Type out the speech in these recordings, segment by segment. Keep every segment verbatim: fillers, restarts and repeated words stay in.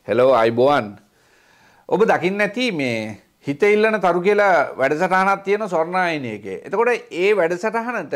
Hello අයිබෝවන්. ඔබ දකින්න ඇති මේ හිත ඉල්ලන තරු කියලා වැඩසටහනක් තියෙන ස්වර්ණායනයේ එකේ. එතකොට ඒ වැඩසටහනට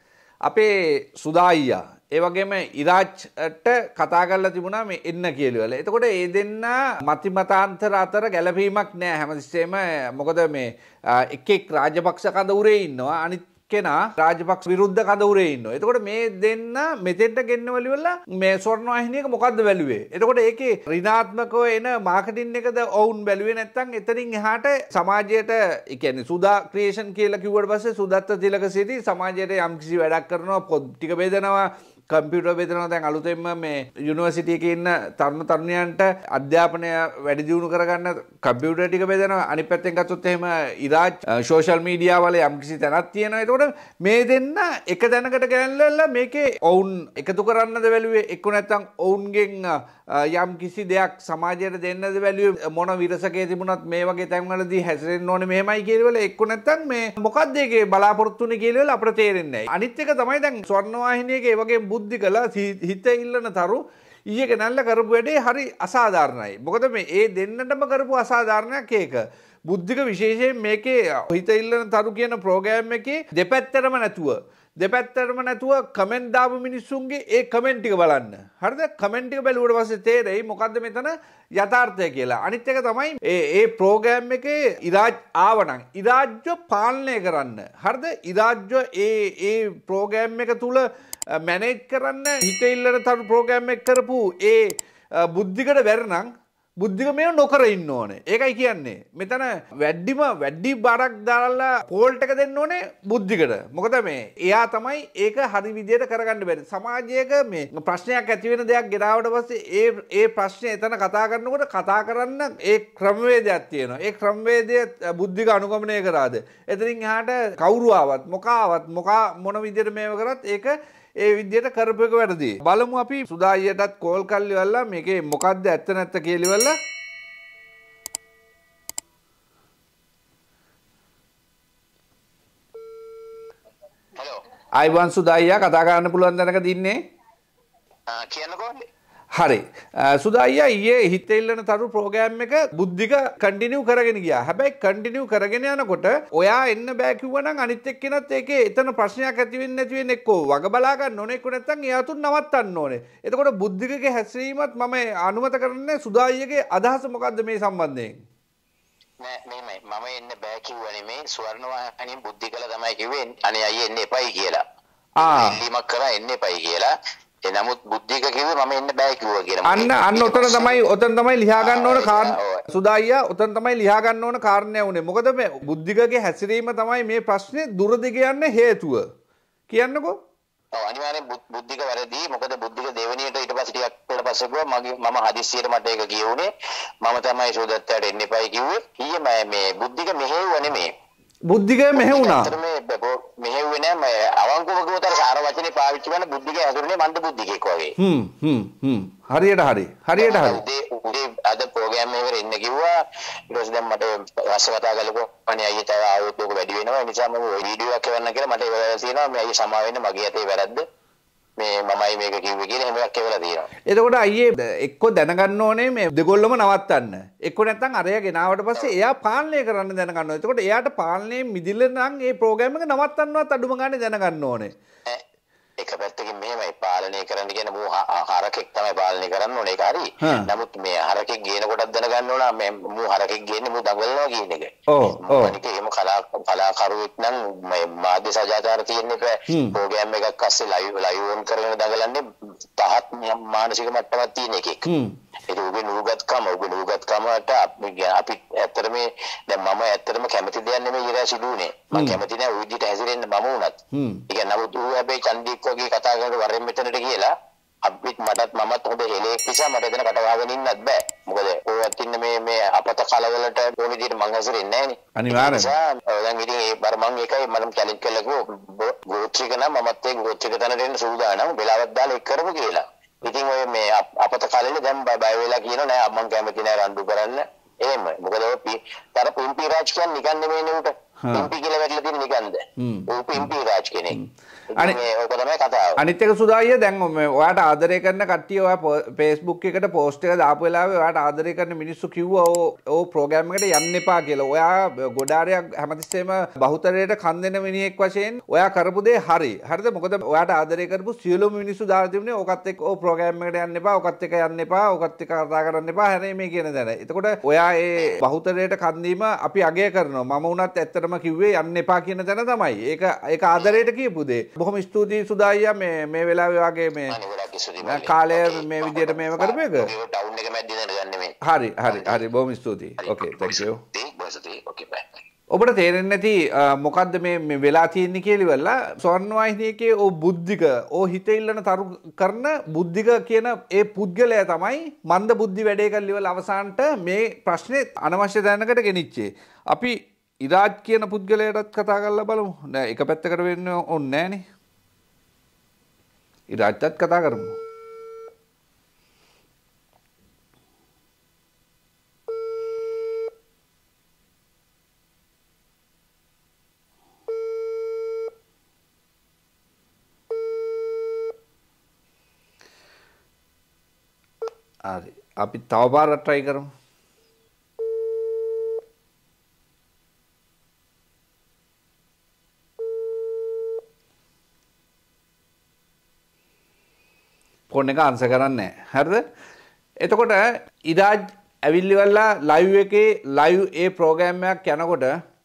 අපේ සුදා අයියා ඒ වගේම ඉරාජ්ට කතා කරලා තිබුණා මේ එන්න කියලා. එතකොට ඒ දෙන්න මති මතාන්තර අතර ගැළපීමක් නැහැ හැමතිස්සෙම. මොකද මේ එක් එක් රාජපක්ෂ කඳවුරේ ඉන්නවා. අනිත් කෙනා රාජපක්ෂ විරුද්ධ කඳවුරේ ඉන්නවා. එතකොට මේ දෙන්න මෙතෙන්ට ගෙන්නවලිවලා මේ ස්වර්ණවාහිනියක මොකද්ද බැලුවේ? එතකොට ඒකේ ඍණාත්මකව එන මාකටිං එකද ඔවුන් බැලුවේ නැත්නම් එතනින් එහාට සමාජයට ඒ කියන්නේ සුදා ක්‍රියේෂන් කියලා කිව්වට පස්සේ සුදත්ත තිලකසිරි සමාජයට යම්කිසි වැඩක් කරනවා, පොත් ටික බෙදනවා, කම්පියුටර් බෙදනවා. දැන් අලුතෙන්ම මේ යුනිවර්සිටි එකේ ඉන්න තරුණ තරුණියන්ට අධ්‍යාපනය වැඩි දියුණු කරගන්න කම්පියුටර් ටික බෙදනවා. අනිත් පැත්තෙන් ගත්තොත් එහෙම ඉරාජ් සෝෂල් මීඩියා වල යම්කිසි තැනක් තියෙනවා. එතකොට මේ දෙන්න එක තැනකට ගෑනලා මේකේ ඔවුන් එකතු කරන්නද බැලුවේ, එක්ක නැත්නම් ඔවුන්ගෙන් යම් කිසි දෙයක් සමාජයට දෙන්නද බැලුවේ, මොන විරසකේ තිබුණත් මේ වගේ තැන්වලදී හැසිරෙන්න ඕනේ මෙහෙමයි කියලාවල, එක්ක නැත්නම් මේ මොකක්ද ඒකේ බලාපොරොත්තු වෙන්නේ කියලාවල අපිට තේරෙන්නේ නැහැ. අනිත් එක තමයි දැන් ස්වර්ණවාහිනියක ඒ වගේ බුද්ධි කළා හිත ඉල්ලන තරු ඊයේ ගෙනල්ලා කරපු වැඩේ හරි අසාධාරණයි. මොකද මේ ඒ දෙන්නටම කරපු අසාධාරණයක් ඒක. බුද්ධික විශේෂයෙන් මේකේ හිත ඉල්ලන තරු කියන ප්‍රෝග්‍රෑම් එකේ දෙපැත්තටම නැතුව දෙපැත්තටම නැතුව කමෙන්ට් දාපු මිනිස්සුන්ගේ ඒ කමෙන්ට් ටික බලන්න. හරිද? කමෙන්ට් ටික බැලුවට පස්සේ තේරෙයි මොකද්ද මෙතන යථාර්ථය කියලා. අනිත් එක තමයි ඒ ඒ ප්‍රෝග්‍රෑම් එකේ ඉරාජ් ආවනම් ඉරාජ්ව පාලනය කරන්න. හරිද? ඉරාජ්ව ඒ ඒ ප්‍රෝග්‍රෑම් එක තුල මැනේජ් කරන්න හිත ඉල්ලන තරු ප්‍රෝග්‍රෑම් එක කරපු ඒ බුද්ධිකට බැරනම් බුද්ධික මේව නොකර ඉන්න ඕනේ. ඒකයි කියන්නේ. මෙතන වැඩිම වැඩි බරක් දාලා පෝල්ට් එක දෙන්න ඕනේ බුද්ධිකට. මොකද මේ එයා තමයි ඒක හරි විදියට කරගන්න බැරි. සමාජයක මේ ප්‍රශ්නයක් ඇති වෙන දෙයක් ගෙනාවට පස්සේ ඒ ඒ ප්‍රශ්නේ එතන කතා කරනකොට කතා කරන්න ඒ ක්‍රමවේදයක් තියෙනවා. ඒ ක්‍රමවේදය බුද්ධික අනුගමනය කරාද? එතනින් එහාට කවුරු ආවත් මොකා ආවත් මොකා මොන විදියට මේව කරත් ඒක ඒ විදියට කරපු එක වැරදි. බලමු අපි සුදා අයියටත් කෝල් කරලිවලා මේකේ මොකද්ද ඇත්ත නැත්ත කියලිවලා. හලෝ. අයිවන් සුදා අයියා කතා කරන්න පුළුවන් දැනකද ඉන්නේ? ආ කියන්නකෝ. හරි. සුදා අයියා ඊයේ හිත ඉල්ලන තරු ප්‍රෝග්‍රෑම් එක බුද්ධික කන්ටිනියු කරගෙන ගියා. හැබැයි කන්ටිනියු කරගෙන යනකොට ඔයා එන්න බෑ කිව්වනම් අනිත් එක්කෙනත් ඒකේ එතන ප්‍රශ්නයක් ඇති වෙන්නේ නැති වෙන්නේ එක්කෝ වග බලා ගන්න ඕනේ, එක්ක නැත්නම් එයා තුන් නවත්තන්න ඕනේ. එතකොට බුද්ධිකගේ හැසිරීමත් මම අනුමත කරන්නේ. සුදා අයියගේ අදහස මොකද්ද මේ සම්බන්ධයෙන්? නෑ නෙමෙයි මම එන්න බෑ කිව්වා නෙමෙයි, ස්වර්ණවාහිනියෙන් බුද්ධිකල තමයි කිව්වේ අනේ අයියේ එන්න එපයි කියලා. ආ ඉල්ලීමක් කරා එන්න එපයි කියලා. ඒ නමුත් බුද්ධික කිව්වේ මම එන්න බෑ කිව්වා කියලා. අන්න අන්න ඔතන තමයි ඔතන තමයි ලියා ගන්න ඕන කාරණා. සුදා අයියා ඔතන තමයි ලියා ගන්න ඕන කාරණය උනේ. මොකද මේ බුද්ධිකගේ හැසිරීම තමයි මේ ප්‍රශ්නේ දුරදිග යන්න හේතුව. කියන්නකෝ. ඔව් අනිවාර්යෙන් බුද්ධික වැරදි. මොකද බුද්ධික දෙවෙනියට ඊට පස්සේ ටිකක් ඊට පස්සේ ගියා මගේ මම හදිස්සියට මට ඒක කියුනේ. මම තමයි සෝදත්තට එන්න එපයි කිව්වේ. ඊයේ මේ බුද්ධික මෙහෙව්ව නෙමෙයි. බුද්ධික මෙහෙවුණා. මෙහෙව්වේ නෑ. මම අවංකව ගොතර සාර වචනේ පාවිච්චි කරන බුද්ධික හැදුනේ මන්ද බුද්ධිකෙක් වගේ. හ්ම් හ්ම් හ්ම් හරියට හරි. හරියට හරි. උදේ අද ප්‍රෝග්‍රෑම් එකේ එන්න කිව්වා. ඊට පස්සේ දැන් මට රස කතා කරලා අනේ අයියේ තව ආවොත් ඔක වැඩි වෙනවා. ඒ නිසා මම වීඩියෝ එකක් කරන්න කියලා මට ඒක වැරදි තියෙනවා. මේ අයියේ සමා වෙන්න මගේ අතේ වැරද්ද. මේ මමයි මේක කිව්වේ කියලා එහෙම එකක් කියලා තියෙනවා. එතකොට අයියේ එක්ක දැනගන්න ඕනේ මේ දෙගොල්ලම නවත්තන්න. එක්ක නැත්නම් අරයා ගෙනාවට පස්සේ එයා පාලනය කරන්න දැනගන්න ඕනේ. එතකොට එයාට පාලනයේ මිදිල නම් මේ ප්‍රෝග්‍රෑම් එක නවත්තන්නවත් අඩුම ගානේ දැනගන්න ඕනේ. එක පැත්තකින් මෙහෙමයි පාලනය කරන්න කියන මූ හරකෙක් තමයි පාලනය කරන්න ඕනේ. ඒක හරි. නමුත් මේ හරකෙක් ගේන කොටත් දැනගන්න ඕන මේ මූ හරකෙක් ගේන්නේ මූ දඟලනවා කියන එක. ඔව් ඔව්. අනික එහෙම කලා කලාකරුවෙක් නම් මේ මාධ්‍ය සදාචාර තියෙන්න එපා. ප්‍රෝග්‍රෑම් එකක් අස්සේ ලයිව් ලයිව් ඔන් කරගෙන දඟලන්නේ තහත් මානසික මට්ටමක් තියෙන එකෙක්. ඒක උගේ නුගත්කම උගේ නුගත්කමට අපි අපි ඇත්තට මේ දැන් මම ඇත්තටම කැමති දෙයක් නෙමෙයි ඉරා සිදුුනේ. මම කැමති නෑ ওই විදිහට හැසිරෙන්න මම උනත්. ඒක නමුත් ඌ හැබැයි චන්දික් වගේ කතා කරනකොට වරෙන් මෙතනට කියලා අපිත් මටත් මමත් හොඳ හෙලෙක් නිසා මට එතන කට වහගෙන ඉන්නත් බෑ. මොකද ඔයත් ඉන්න මේ මේ අපත කලවලට ඕන විදිහට මං හැසිරෙන්නේ නෑනේ. අනිවාර්යයෙන්. දැන් ඉතින් ඒ බර මං එකයි මම චැලෙන්ජ් කළා කිව්වා ගෝත්‍රික නම් මමත් ඒ ගෝත්‍රික තැනට එන්න සූදානම් වෙලාවක් දාලා එක් කරමු කියලා. ඉතින් ඔය මේ අපත කාලෙල දැන් බය වෙලා කියනවා නෑ මම කැමති නෑ රණ්ඩු කරන්න. එහෙම. මොකද ඔය තර පුම්පි රාජ් කියන්නේ නිකන් නෙමෙයිනේ උට. පිම්පි කියලා වැටලා තියෙන නිකන්ද ඌ පිම්පි රාජ් කෙනෙක් අනිත් ඕක තමයි කතාව අනිත් එක සුදායිය දැන් ඔයාට ආදරය කරන කට්ටිය ඔයා Facebook එකට පෝස්ට් එක දාපු වෙලාවේ ඔයාට ආදරය කරන මිනිස්සු කිව්වා ඕ ඕ ප්‍රෝග්‍රෑම් එකට යන්න එපා කියලා. ඔයා ගොඩාරයක් හැමතිස්සෙම බහුතරයට කන් දෙන මිනිහෙක් වශයෙන් ඔයා කරපු දේ හරි. හරිද? මොකද ඔයාට ආදරය කරපු සියලුම මිනිස්සු දාලා තිබුණේ ඕකත් එක්ක ඕ ප්‍රෝග්‍රෑම් එකට යන්න එපා, ඕකත් එක්ක යන්න එපා, ඕකත් එක්ක කතා කරන්න එපා හැරේ මේ කියන දේ. එතකොට ඔයා ඒ බහුතරයට කන් දීම අපි අගය කරනවා. මම උනත් ඇත්තටම කිව්වේ යන්න එපා කියන තැන තමයි. ඒක ඒක ආදරයට කියපු දේ. බොහොම ස්තුතියි සුදායියා මේ මේ වෙලාවේ වගේ මේ කාලය මේ විදියට මේව කරපු එක. ටවුන් එක මැද්දේ දැනගන්නේ මේ. හරි හරි හරි බොහොම ස්තුතියි. ඕකේ thank you. ඕකේ බයි. ඔබට තේරෙන්නේ නැති මොකද්ද මේ මේ වෙලා තියෙන්නේ කියලා ඉවරලා ස්වර්ණවාහිනියකේ ඕ බුද්ධික ඕ හිත ඉල්ලන තරු කරන බුද්ධික කියන ඒ පුද්ගලයා තමයි මන්ද බුද්ධි වැඩේ කරලා ඉවරලා අවසානට මේ ප්‍රශ්නේ අනවශ්‍ය දැනකට ගෙනිච්චේ. අපි ඉරාජ් කියන පුද්ගලයාටත් කතා කරලා බලමු. නෑ එක පැත්තකට වෙන්න ඕනේ නෑනේ. ඉරාජ්ටත් කතා කරමු. හරි අපි තව පාරක් try කරමු. ෆෝන් එක ආන්සර් කරන්නේ නැහැ. හරිද? එතකොට ඉරාජ් ඇවිල්ලිවලා ලයිව් එකේ ලයිව් ඒ ප්‍රෝග්‍රෑම් එකක් යනකොට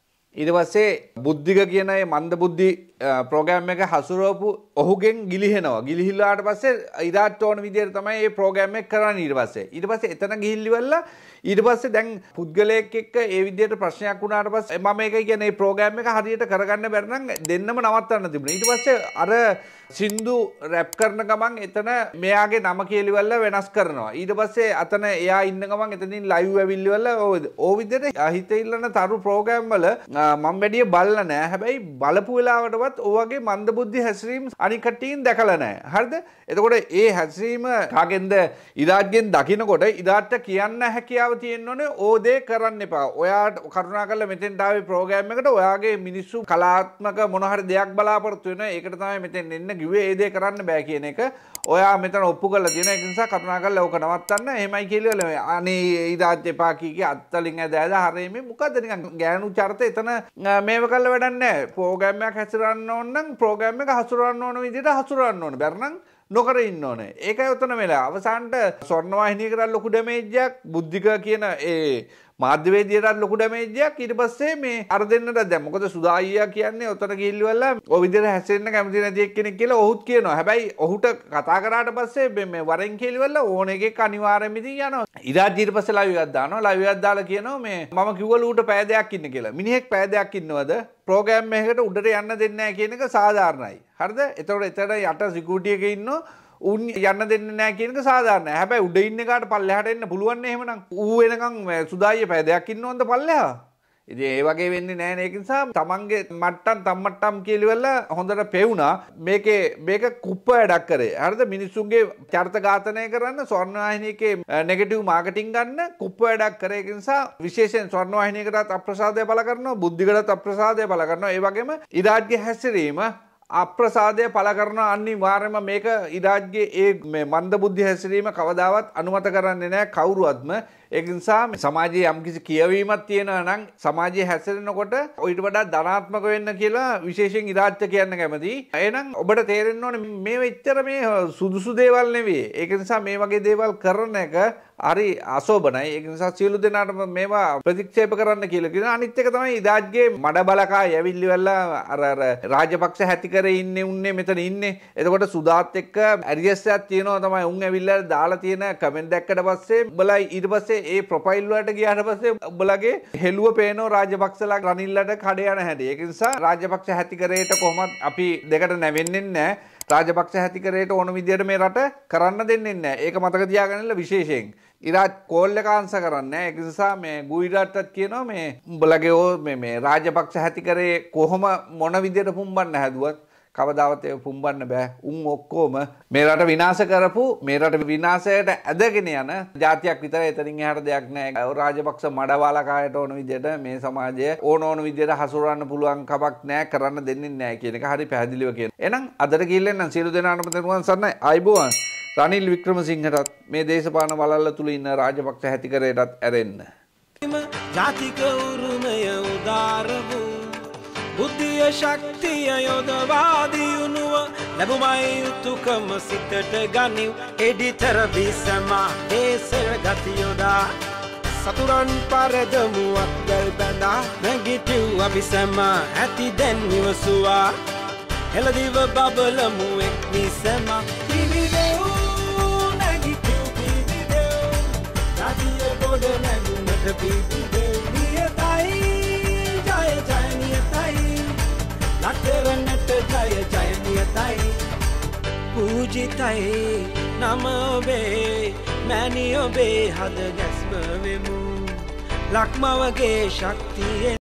ඊට පස්සේ බුද්ධික කියන මේ මන්ද බුද්ධි ප්‍රෝග්‍රෑම් එක හසුරවපු ඔහුගෙන් ගිලිහෙනවා. ගිලිහිලාට පස්සේ ඉරාජ්ට ඕන විදිහට තමයි මේ ප්‍රෝග්‍රෑම් එක කරන්නේ ඊට පස්සේ. ඊට පස්සේ එතන ගිහිල්ලිවලා ඊට පස්සේ දැන් පුද්ගලයෙක් එක්ක ඒ විදිහට ප්‍රශ්නයක් වුණාට පස්සේ මම මේකයි කියන්නේ මේ ප්‍රෝග්‍රෑම් එක හරියට කරගන්න බැරි නම් දෙන්නම නවත්තන්න තිබුණා. ඊට පස්සේ අර සින්දු රැප් කරන ගමන් එතන මෙයාගේ නම කියලිවල වෙනස් කරනවා. ඊට පස්සේ අතන එයා ඉන්න ගමන් එතනින් ලයිව් ඇවිල්ලිවල ඕ විදිහට හිත ඉල්ලන තරු ප්‍රෝග්‍රෑම් වල මම වැඩිය බලලා නැහැ. හැබැයි බලපු වෙලාවටවත් ඔයගේ මන්ද බුද්ධි හැසිරීම අනික් කට්ටියින් දැකලා නැහැ. හරිද? එතකොට ඒ හැසිරීම කාගෙන්ද ඉරාජ්ගෙන් දකින්නකොට ඉරාජ්ට කියන්න හැකියාව තියෙනෝනේ ඕ දේ කරන්න එපා. ඔයාට කරුණාකරලා මෙතෙන්ට ආවේ ප්‍රෝග්‍රෑම් එකට ඔයාගේ මිනිස්සු කලාත්මක මොන හරි දෙයක් බලාපොරොත්තු වෙනවා. ඒකට තමයි මෙතෙන් එන්න කිව්වේ. ඒ දේ කරන්න බෑ කියන එක ඔයා මෙතන ඔප්පු කරලා තියෙනවා. ඒ නිසා කරුණාකරලා ඕක නවත්තන්න. එහෙමයි කියලා අනේ ඉරාජ් එපා කී කී අත්තලින් ඇදලා හරේ මේ මොකද්ද නිකන් ගෑනු චරිත එතන මේව කළා වැඩක් නැහැ. ප්‍රෝග්‍රෑම් එකක් හසුරවන්න ඕන නම් ප්‍රෝග්‍රෑම් එක හසුරවන්න ඕන විදිහට හසුරවන්න ඕන. බැරනම් නොකර ඉන්න ඕනේ. ඒකයි උතන වෙලා අවසානට ස්වර්ණවාහිනියකට ලොකු ඩැමේජ් එකක් බුද්ධික කියන ඒ මාධ්‍යවේදියට ලොකු ඩැමේජ් එකක් ඊට පස්සේ මේ අර දෙන්නට දැන් මොකද සුදායියා කියන්නේ උතන ගිහිල්ලිවලා ඔය විදිහට හැසිරෙන්න කැමති නැති එක්කෙනෙක් කියලා ඔහුත් කියනවා. හැබැයි ඔහුට කතා කරාට පස්සේ මේ වරෙන් කියලිවලා ඕන එකෙක් අනිවාර්යෙන්ම ඉතින් යනවා. ඉරාජ් ඊට පස්සේ ලයිව් එකක් දානවා. ලයිව් එකක් දාලා කියනවා මේ මම කිව්වලු ඌට පෑ දෙකක් ඉන්න කියලා. මිනිහෙක් පෑ දෙකක් ඉන්නවද? ප්‍රෝග්‍රෑම් එකකට උඩට යන්න දෙන්නේ නැහැ කියන එක සාධාරණයි. හරිද? එතකොට එතන යට සිකියුරිටි එකේ ඉන්නෝ උන් යන්න දෙන්නේ නැහැ කියන එක සාධාරණයි. හැබැයි උඩ ඉන්න එකාට පල්ලෙහාට එන්න පුළුවන් නේ එහෙමනම්. ඌ වෙනකන් සුදායිය පෑ දෙකක් ඉන්නවන්ද පල්ලෙහා? ඉතින් ඒ වගේ වෙන්නේ නැහැ නේ. ඒක නිසා තමන්ගේ මට්ටම් තම්මට්ටම් කියලිවලා හොඳට පෙවුනා. මේකේ මේක කුප්ප වැඩක් කරේ. හරිද? මිනිස්සුන්ගේ චරිත ඝාතනය කරන්න ස්වර්ණවාහිනියකේ නෙගටිව් මාකටිං ගන්න කුප්ප වැඩක් කරේ. ඒක නිසා විශේෂයෙන් ස්වර්ණවාහිනියකටත් අප්‍රසාදය පළ කරනවා. බුද්ධිකටත් අප්‍රසාදය පළ කරනවා. ඒ වගේම ඉරාජ්ගේ හැසිරීම අප්‍රසාදය පළ කරන අනිවාර්යයෙන්ම මේක ඉරාජ්ගේ ඒ මේ මන්ද බුද්ධි හැසිරීම කවදාවත් අනුමත කරන්නේ නැහැ කවුරුවත්ම. ඒක නිසා සමාජයේ යම්කිසි කියවීමක් තියෙනවා නම් සමාජයේ හැසිරෙනකොට ඊට වඩා ධනාත්මක වෙන්න කියලා විශේෂයෙන් ඉරාජ්ට කියන්න කැමතියි. එහෙනම් ඔබට තේරෙන්න ඕනේ මේ වෙච්චර මේ සුදුසු දේවල් නෙවෙයි. ඒක නිසා මේ වගේ දේවල් කරන එක හරි අශෝභනයි. ඒක නිසා සියලු දෙනාටම මේවා ප්‍රතික්ෂේප කරන්න කියලා කියනවා. අනිත් එක තමයි ඉරාජ්ගේ මඩ බලකා යවිල්ලිවලා අර අර රාජපක්ෂ හැටි කරේ ඉන්නේ උන්නේ මෙතන ඉන්නේ. එතකොට සුදාත් එක්ක ඇරියස් එකක් තියෙනවා තමයි උන් ඇවිල්ලා දාලා තියෙන කමෙන්ට් දැක්කට පස්සේ උඹලා ඊට පස්සේ ඒ ප්‍රොෆයිල් වලට ගියාට පස්සේ උඹලගේ හෙළුව පේනවා රාජපක්ෂලා රනිල්ලට කඩ යන හැටි. ඒක නිසා රාජපක්ෂ හැටි කරේට කොහොමත් අපි දෙකට නැවෙන්නේ නැහැ. රාජපක්ෂ හැටි කරේට ඕන විදියට මේ රට කරන්න දෙන්නේ නැහැ. ඒක මතක තියාගන්න විශේෂයෙන්. ඉරාජ් කෝල් එක ආන්සර් කරන්නේ නැහැ. ඒක නිසා මේ ගුයිරාට්ටත් කියනවා මේ උඹලගේ ඕ මේ මේ රාජපක්ෂ හැටි කරේ කොහොම මොන විදියට පුම්බන්න හැදුවත් කවදාවත් ඒක පුම්බන්න බෑ. උන් ඔක්කොම මේ රට විනාශ කරපු මේ රට විනාශයට ඇදගෙන යන ජාතියක් විතරයි. එතනින් එහාට දෙයක් නෑ. රාජපක්ෂ මඩවාලා කායට ඕන විදිහට මේ සමාජය ඕන ඕන විදිහට හසුරවන්න පුළුවන් කමක් නෑ, කරන්න දෙන්නේ නෑ කියන එක හරි පැහැදිලිව කියන. එහෙනම් අදට ගිහින් නම් සියලු දෙනාටම තෙරුවන් සරණයි. ආයිබෝවන්. රනිල් වික්‍රමසිංහටත් මේ දේශපාලන වලල්ල තුල ඉන්න රාජපක්ෂ හැතිකරයටත් ඇරෙන්න. ජාතික උරුමය උදාර වූ බුද්ධිය ශක්තිය යොදවා දියුණුව ලැබුමයි යුතුයකම සිතට ගනිව්. එඩිතර විසම ඒසර ගති යොදා සතුරන් පරදමුවක් ගල් බැඳා නැගිටිව් අபிසම ඇති දැන් නිවසුවා. හෙළදිව බබලමු එක් නිසම පිවිදෙව් නැගිටිව් පිවිදෙව් ජාතිය ගොඩ නැගුමට පිවිදෙව් නියතයි ජය ජය නියතයි ලක්තරන්නට ජය ජය නියතයි පූජිතයි නම ඔබේ මැණි ඔබේ හද ගැස්ම වෙමු ලක්මවගේ ශක්තිය